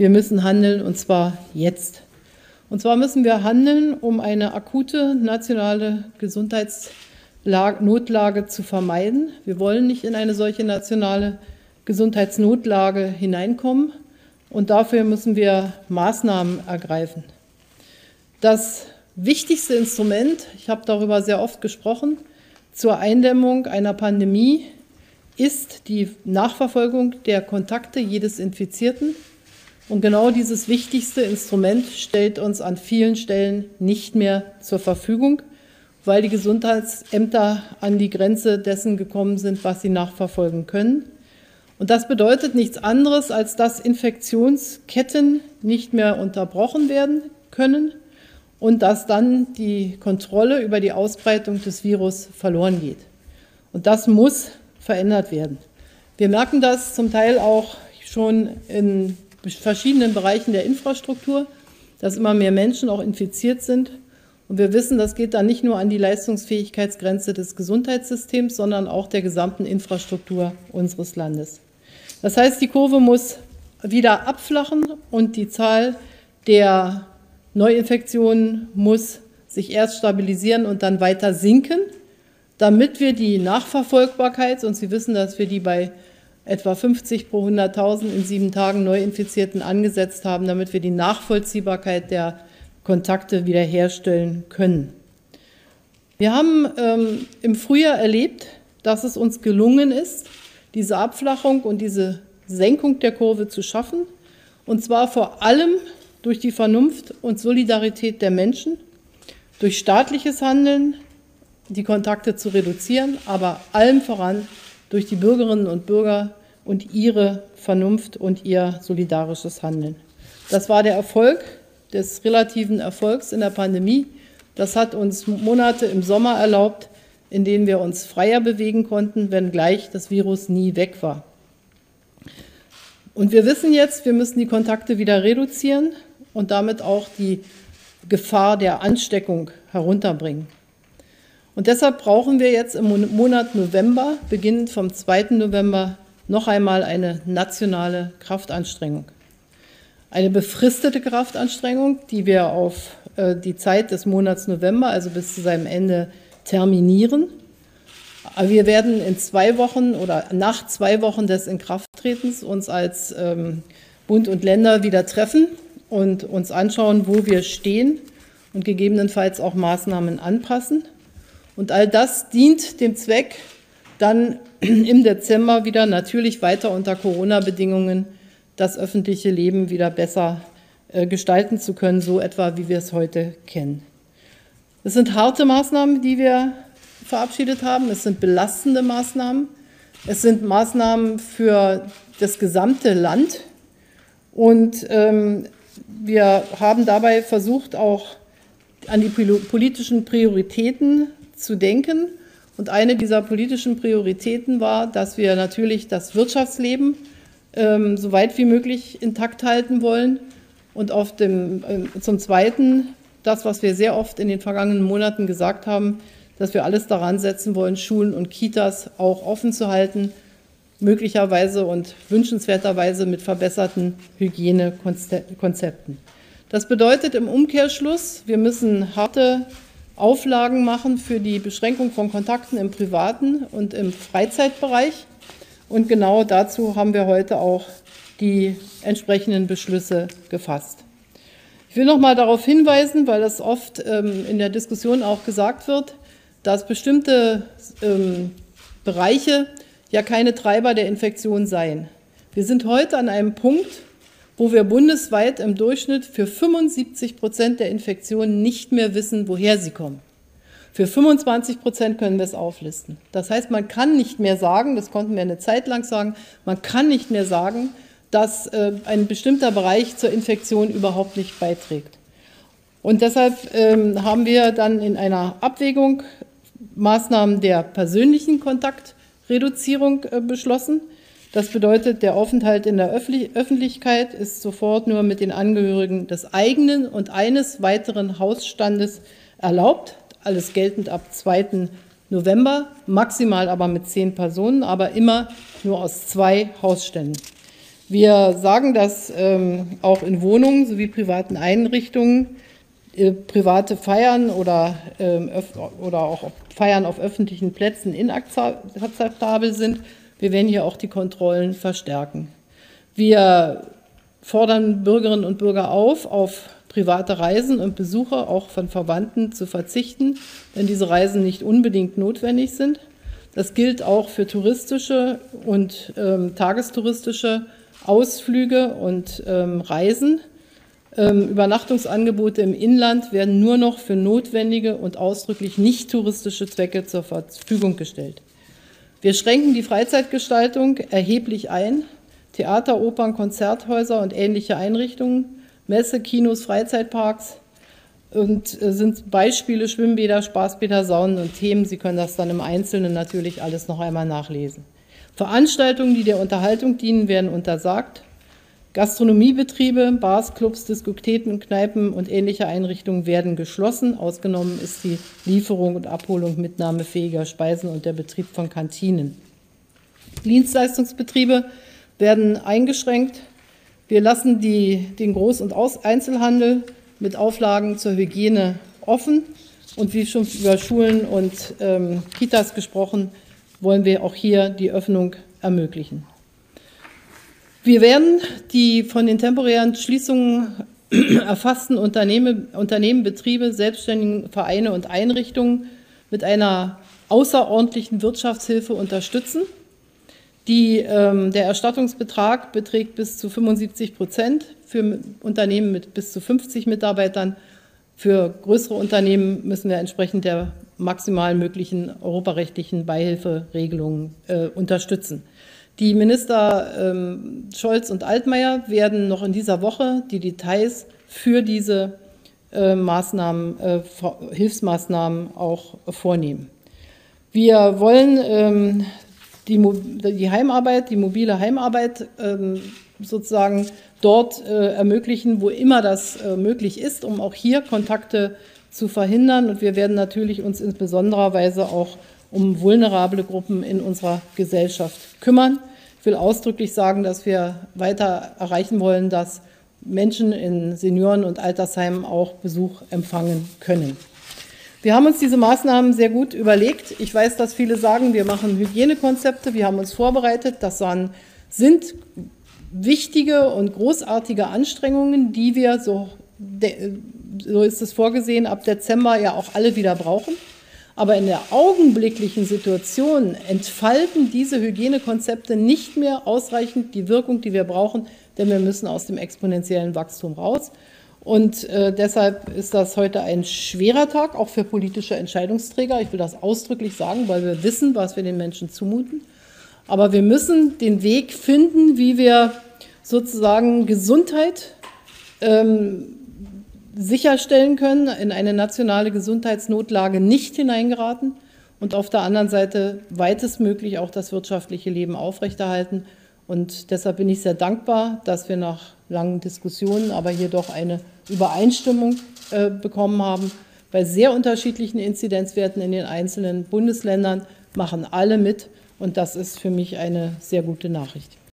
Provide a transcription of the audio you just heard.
Wir müssen handeln, und zwar jetzt. Und zwar müssen wir handeln, um eine akute nationale Gesundheitsnotlage zu vermeiden. Wir wollen nicht in eine solche nationale Gesundheitsnotlage hineinkommen. Und dafür müssen wir Maßnahmen ergreifen. Das wichtigste Instrument, ich habe darüber sehr oft gesprochen, zur Eindämmung einer Pandemie ist die Nachverfolgung der Kontakte jedes Infizierten. Und genau dieses wichtigste Instrument stellt uns an vielen Stellen nicht mehr zur Verfügung, weil die Gesundheitsämter an die Grenze dessen gekommen sind, was sie nachverfolgen können. Und das bedeutet nichts anderes, als dass Infektionsketten nicht mehr unterbrochen werden können und dass dann die Kontrolle über die Ausbreitung des Virus verloren geht. Und das muss verändert werden. Wir merken das zum Teil auch schon in verschiedenen Bereichen der Infrastruktur, dass immer mehr Menschen auch infiziert sind. Und wir wissen, das geht dann nicht nur an die Leistungsfähigkeitsgrenze des Gesundheitssystems, sondern auch der gesamten Infrastruktur unseres Landes. Das heißt, die Kurve muss wieder abflachen und die Zahl der Neuinfektionen muss sich erst stabilisieren und dann weiter sinken, damit wir die Nachverfolgbarkeit, und Sie wissen, dass wir die bei etwa 50 pro 100.000 in 7 Tagen Neuinfizierten angesetzt haben, damit wir die Nachvollziehbarkeit der Kontakte wiederherstellen können. Wir haben im Frühjahr erlebt, dass es uns gelungen ist, diese Abflachung und diese Senkung der Kurve zu schaffen, und zwar vor allem durch die Vernunft und Solidarität der Menschen, durch staatliches Handeln, die Kontakte zu reduzieren, aber allem voran durch die Bürgerinnen und Bürger und ihre Vernunft und ihr solidarisches Handeln. Das war der Erfolg des relativen Erfolgs in der Pandemie. Das hat uns Monate im Sommer erlaubt, in denen wir uns freier bewegen konnten, wenngleich das Virus nie weg war. Und wir wissen jetzt, wir müssen die Kontakte wieder reduzieren und damit auch die Gefahr der Ansteckung herunterbringen. Und deshalb brauchen wir jetzt im Monat November, beginnend vom 2. November, noch einmal eine nationale Kraftanstrengung. Eine befristete Kraftanstrengung, die wir auf die Zeit des Monats November, also bis zu seinem Ende, terminieren. Aber wir werden in 2 Wochen oder nach 2 Wochen des Inkrafttretens uns als Bund und Länder wieder treffen und uns anschauen, wo wir stehen und gegebenenfalls auch Maßnahmen anpassen. Und all das dient dem Zweck, dann im Dezember wieder natürlich weiter unter Corona-Bedingungen das öffentliche Leben wieder besser gestalten zu können, so etwa wie wir es heute kennen. Es sind harte Maßnahmen, die wir verabschiedet haben. Es sind belastende Maßnahmen. Es sind Maßnahmen für das gesamte Land. Und wir haben dabei versucht, auch an die politischen Prioritäten zu denken. Und eine dieser politischen Prioritäten war, dass wir natürlich das Wirtschaftsleben so weit wie möglich intakt halten wollen. Und zum Zweiten, das, was wir sehr oft in den vergangenen Monaten gesagt haben, dass wir alles daran setzen wollen, Schulen und Kitas auch offen zu halten, möglicherweise und wünschenswerterweise mit verbesserten Hygienekonzepten. Das bedeutet im Umkehrschluss, wir müssen harte Auflagen machen für die Beschränkung von Kontakten im privaten und im Freizeitbereich. Und genau dazu haben wir heute auch die entsprechenden Beschlüsse gefasst. Ich will noch mal darauf hinweisen, weil das oft in der Diskussion auch gesagt wird, dass bestimmte Bereiche ja keine Treiber der Infektion seien. Wir sind heute an einem Punkt, wo wir bundesweit im Durchschnitt für 75% der Infektionen nicht mehr wissen, woher sie kommen. Für 25% können wir es auflisten. Das heißt, man kann nicht mehr sagen, das konnten wir eine Zeit lang sagen, man kann nicht mehr sagen, dass ein bestimmter Bereich zur Infektion überhaupt nicht beiträgt. Und deshalb haben wir dann in einer Abwägung Maßnahmen der persönlichen Kontaktreduzierung beschlossen. Das bedeutet, der Aufenthalt in der Öffentlichkeit ist sofort nur mit den Angehörigen des eigenen und eines weiteren Hausstandes erlaubt. Alles geltend ab 2. November, maximal aber mit 10 Personen, aber immer nur aus 2 Hausständen. Wir sagen, dass auch in Wohnungen sowie privaten Einrichtungen private Feiern oder auch Feiern auf öffentlichen Plätzen inakzeptabel sind. Wir werden hier auch die Kontrollen verstärken. Wir fordern Bürgerinnen und Bürger auf private Reisen und Besuche auch von Verwandten zu verzichten, wenn diese Reisen nicht unbedingt notwendig sind. Das gilt auch für touristische und tagestouristische Ausflüge und Reisen. Übernachtungsangebote im Inland werden nur noch für notwendige und ausdrücklich nicht touristische Zwecke zur Verfügung gestellt. Wir schränken die Freizeitgestaltung erheblich ein. Theater, Opern, Konzerthäuser und ähnliche Einrichtungen, Messe, Kinos, Freizeitparks und sind Beispiele Schwimmbäder, Spaßbäder, Saunen und Themen. Sie können das dann im Einzelnen natürlich alles noch einmal nachlesen. Veranstaltungen, die der Unterhaltung dienen, werden untersagt. Gastronomiebetriebe, Bars, Clubs, Diskotheken, Kneipen und ähnliche Einrichtungen werden geschlossen. Ausgenommen ist die Lieferung und Abholung mitnahmefähiger Speisen und der Betrieb von Kantinen. Dienstleistungsbetriebe werden eingeschränkt. Wir lassen den Groß- und Einzelhandel mit Auflagen zur Hygiene offen. Und wie schon über Schulen und Kitas gesprochen, wollen wir auch hier die Öffnung ermöglichen. Wir werden die von den temporären Schließungen erfassten Unternehmen, Betriebe, Selbstständigen, Vereine und Einrichtungen mit einer außerordentlichen Wirtschaftshilfe unterstützen. Der Erstattungsbetrag beträgt bis zu 75% für Unternehmen mit bis zu 50 Mitarbeitern. Für größere Unternehmen müssen wir entsprechend der maximal möglichen europarechtlichen Beihilferegelungen unterstützen. Die Minister Scholz und Altmaier werden noch in dieser Woche die Details für diese Hilfsmaßnahmen auch vornehmen. Wir wollen die Heimarbeit, die mobile Heimarbeit sozusagen dort ermöglichen, wo immer das möglich ist, um auch hier Kontakte zu verhindern. Und wir werden natürlich uns in besonderer Weise auch um vulnerable Gruppen in unserer Gesellschaft kümmern. Ich will ausdrücklich sagen, dass wir weiter erreichen wollen, dass Menschen in Senioren- und Altersheimen auch Besuch empfangen können. Wir haben uns diese Maßnahmen sehr gut überlegt. Ich weiß, dass viele sagen, wir machen Hygienekonzepte, wir haben uns vorbereitet. Das sind wichtige und großartige Anstrengungen, die wir, so ist es vorgesehen, ab Dezember ja auch alle wieder brauchen. Aber in der augenblicklichen Situation entfalten diese Hygienekonzepte nicht mehr ausreichend die Wirkung, die wir brauchen, denn wir müssen aus dem exponentiellen Wachstum raus. Und deshalb ist das heute ein schwerer Tag, auch für politische Entscheidungsträger. Ich will das ausdrücklich sagen, weil wir wissen, was wir den Menschen zumuten. Aber wir müssen den Weg finden, wie wir sozusagen Gesundheit sicherstellen können, in eine nationale Gesundheitsnotlage nicht hineingeraten und auf der anderen Seite weitestmöglich auch das wirtschaftliche Leben aufrechterhalten. Und deshalb bin ich sehr dankbar, dass wir nach langen Diskussionen aber hier doch eine Übereinstimmung bekommen haben. Bei sehr unterschiedlichen Inzidenzwerten in den einzelnen Bundesländern machen alle mit und das ist für mich eine sehr gute Nachricht.